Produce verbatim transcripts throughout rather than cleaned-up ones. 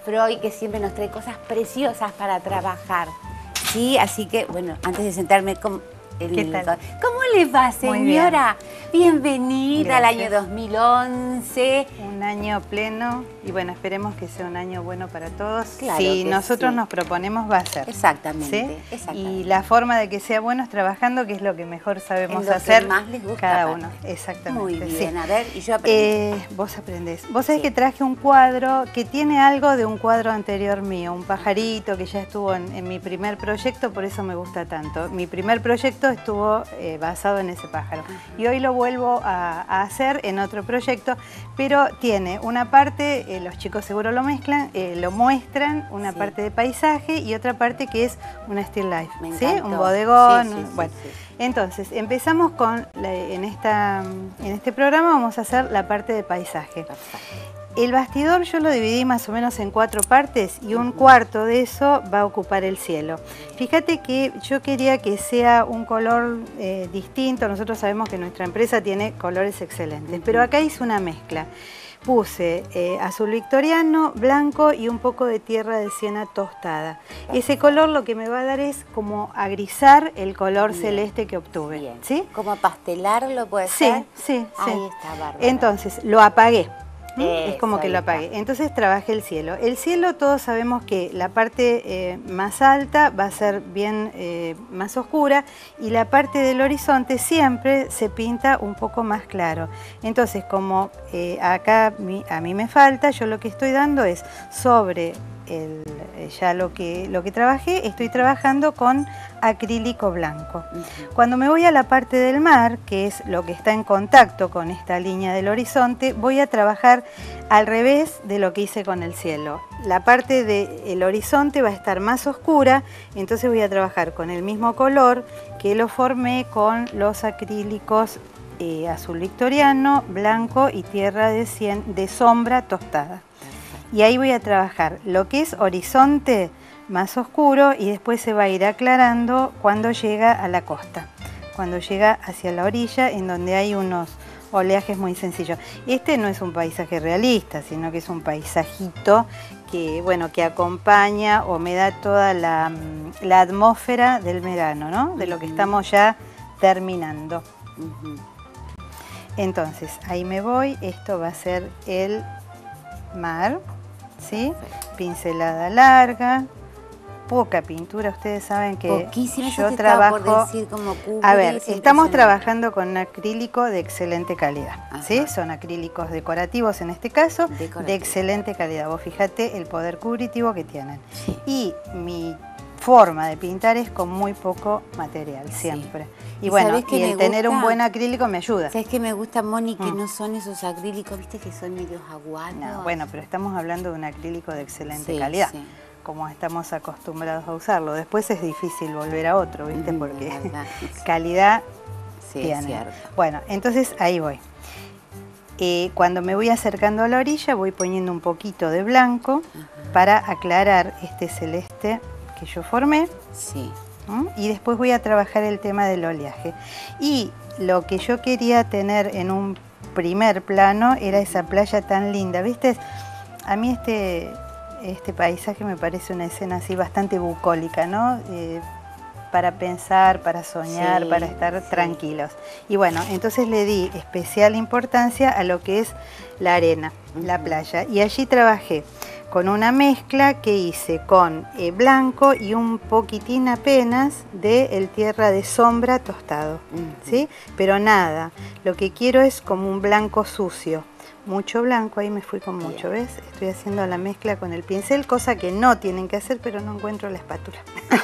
Freud, que siempre nos trae cosas preciosas para trabajar. Sí, así que, bueno, antes de sentarme con el... ¿Qué tal? ¿Cómo le va, señora? Bien. Bienvenida al año dos mil once. Un año pleno y bueno, esperemos que sea un año bueno para todos. Claro si que nosotros sí. nos proponemos, va a ser. Exactamente, ¿sí? exactamente. Y la forma de que sea bueno es trabajando, que es lo que mejor sabemos en lo hacer que más les gusta cada aparte. uno. Exactamente. Muy bien, sí. a ver, y yo aprendo. Eh, vos aprendés. Vos sabés Sí. que traje un cuadro que tiene algo de un cuadro anterior mío, un pajarito que ya estuvo en, en mi primer proyecto, por eso me gusta tanto. Mi primer proyecto estuvo eh, basado en ese pájaro. Y hoy lo vuelvo a, a hacer en otro proyecto, pero tiene una parte, eh, los chicos seguro lo mezclan, eh, lo muestran, una Sí. parte de paisaje y otra parte que es una still life, Me ¿sí? encantó. Un bodegón, Sí, sí, un- sí, bueno. sí. Entonces, empezamos con, la- en, esta, en este programa vamos a hacer la parte de paisaje. Perfecto. El bastidor yo lo dividí más o menos en cuatro partes y un cuarto de eso va a ocupar el cielo. Fíjate que yo quería que sea un color eh, distinto. Nosotros sabemos que nuestra empresa tiene colores excelentes, pero acá hice una mezcla. Puse eh, azul victoriano, blanco y un poco de tierra de siena tostada. Ese color lo que me va a dar es como agrisar el color Bien. celeste que obtuve. Bien. ¿Sí? ¿Como pastelarlo puede Sí, ser? sí, sí. Ahí está, bárbaro. Entonces, lo apagué. ¿Mm? Es como Eso, que lo ahí está. apagué. Entonces trabajé el cielo. El cielo todos sabemos que la parte eh, más alta va a ser bien eh, más oscura y la parte del horizonte siempre se pinta un poco más claro. Entonces, como eh, acá mi, a mí me falta, yo lo que estoy dando es sobre el, ya lo que, lo que trabajé, estoy trabajando con acrílico blanco. Uh-huh. Cuando me voy a la parte del mar, que es lo que está en contacto con esta línea del horizonte, voy a trabajar al revés de lo que hice con el cielo. La parte del horizonte va a estar más oscura, entonces voy a trabajar con el mismo color que lo formé con los acrílicos eh, azul victoriano, blanco y tierra de, cien, de sombra tostada. Y ahí voy a trabajar lo que es horizonte más oscuro y después se va a ir aclarando cuando llega a la costa, cuando llega hacia la orilla en donde hay unos oleajes muy sencillos. Este no es un paisaje realista, sino que es un paisajito que, bueno, que acompaña o me da toda la, la atmósfera del verano, ¿no? De lo que estamos ya terminando. Uh-huh. Entonces, ahí me voy, esto va a ser el mar, ¿sí? Pincelada larga, poca pintura, ustedes saben que Poquísima, yo te trabajo... trabajo... Por decir, como cubrir, a ver, estamos impresionante. trabajando con acrílico de excelente calidad, Ajá. ¿sí? Son acrílicos decorativos en este caso, Decorativo. de excelente calidad. Vos fíjate el poder cubritivo que tienen. Sí. Y mi forma de pintar es con muy poco material, siempre. Sí. Y bueno, ¿Sabés qué y el me tener un gusta? buen acrílico me ayuda. ¿Sabes qué me gusta, Moni? Que Mm. no son esos acrílicos, viste, que son medios aguados. No, bueno, pero estamos hablando de un acrílico de excelente Sí, calidad, sí. como estamos acostumbrados a usarlo. Después es difícil volver a otro, ¿viste? Mm, Porque la verdad, sí. calidad Sí, es tiene. cierto. Bueno, entonces ahí voy. Eh, cuando me voy acercando a la orilla voy poniendo un poquito de blanco Ajá. para aclarar este celeste que yo formé. Sí. ¿Mm? Y después voy a trabajar el tema del oleaje. Y lo que yo quería tener en un primer plano era esa playa tan linda, ¿viste? A mí este, este paisaje me parece una escena así bastante bucólica, ¿no? Eh, para pensar, para soñar, Sí, para estar sí. tranquilos. Y bueno, entonces le di especial importancia a lo que es la arena, uh-huh. la playa. Y allí trabajé con una mezcla que hice con eh, blanco y un poquitín apenas de el tierra de sombra tostado, uh-huh. ¿sí? Pero nada, lo que quiero es como un blanco sucio. Mucho blanco, ahí me fui con mucho, ¿ves? Estoy haciendo la mezcla con el pincel, cosa que no tienen que hacer, pero no encuentro la espátula.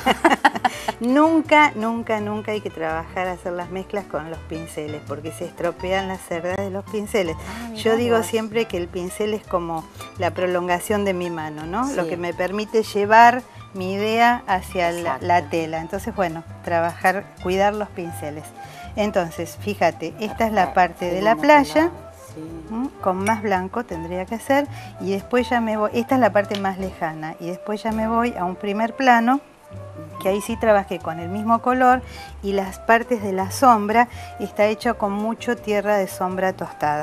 Nunca, nunca, nunca hay que trabajar, hacer las mezclas con los pinceles, porque se estropean las cerdas de los pinceles. Ah, Yo digo vos. siempre que el pincel es como la prolongación de mi mano, ¿no? Sí. Lo que me permite llevar mi idea hacia la, la tela. Entonces, bueno, trabajar, cuidar los pinceles. Entonces, fíjate, esta es la parte de la playa. Sí. Con más blanco tendría que hacer y después ya me voy, esta es la parte más lejana y después ya me voy a un primer plano que ahí sí trabajé con el mismo color y las partes de la sombra está hecho con mucho tierra de sombra tostada.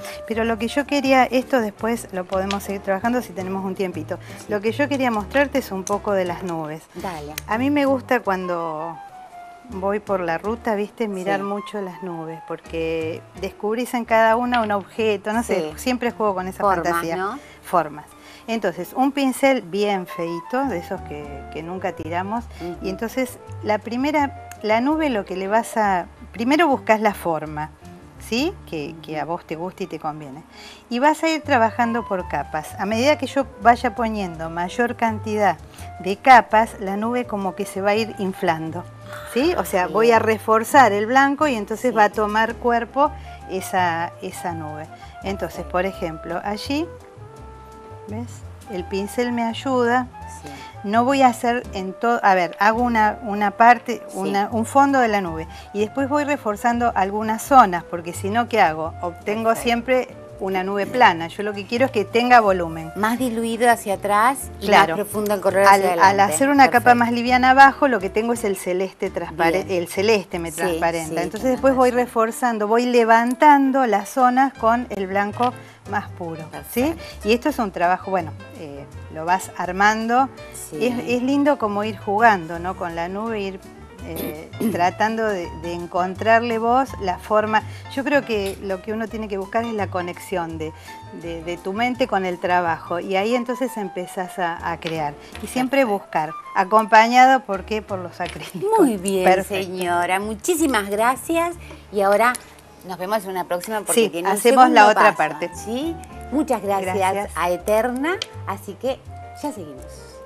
Pero lo que yo quería, esto después lo podemos seguir trabajando si tenemos un tiempito. Lo que yo quería mostrarte es un poco de las nubes. Dale. A mí me gusta cuando voy por la ruta, viste, mirar Sí. mucho las nubes, porque descubrís en cada una un objeto, no sé, Sí. siempre juego con esa Formas, fantasía. ¿no? Formas. Entonces, un pincel bien feito, de esos que, que nunca tiramos, Uh-huh. y entonces la primera, la nube lo que le vas a, primero buscas la forma, ¿sí? Que, que a vos te guste y te conviene. Y vas a ir trabajando por capas. A medida que yo vaya poniendo mayor cantidad de capas, la nube como que se va a ir inflando, ¿sí? O sea, Bien. voy a reforzar el blanco y entonces Sí. va a tomar cuerpo esa, esa nube. Entonces, por ejemplo, allí, ¿ves? El pincel me ayuda. Sí. No voy a hacer en todo, a ver, hago una, una parte, Sí. una, un fondo de la nube y después voy reforzando algunas zonas, porque si no, ¿qué hago? Obtengo Perfecto. siempre una nube plana. Yo lo que quiero es que tenga volumen. Más diluido hacia atrás y Claro. más profundo el color Al, hacia adelante. al hacer una Perfecto. capa más liviana abajo, lo que tengo es el celeste transparente, Bien. el celeste me Sí, transparenta. sí, Entonces tenés después voy razón. reforzando, voy levantando las zonas con el blanco más puro, ¿sí? Perfecto. Y esto es un trabajo, bueno, eh, lo vas armando. Sí. Es, es lindo como ir jugando, ¿no? Con la nube, ir eh, tratando de, de encontrarle vos la forma. Yo creo que lo que uno tiene que buscar es la conexión de, de, de tu mente con el trabajo y ahí entonces empezás a, a crear. Y siempre Perfecto. buscar, acompañado, ¿por qué? Por los acrílicos. Muy bien, Perfecto. señora. Muchísimas gracias. Y ahora nos vemos en una próxima porque Sí, tiene un hacemos la segundo otra paso, parte. ¿sí? Muchas gracias, Gracias. a Eterna. Así que ya seguimos.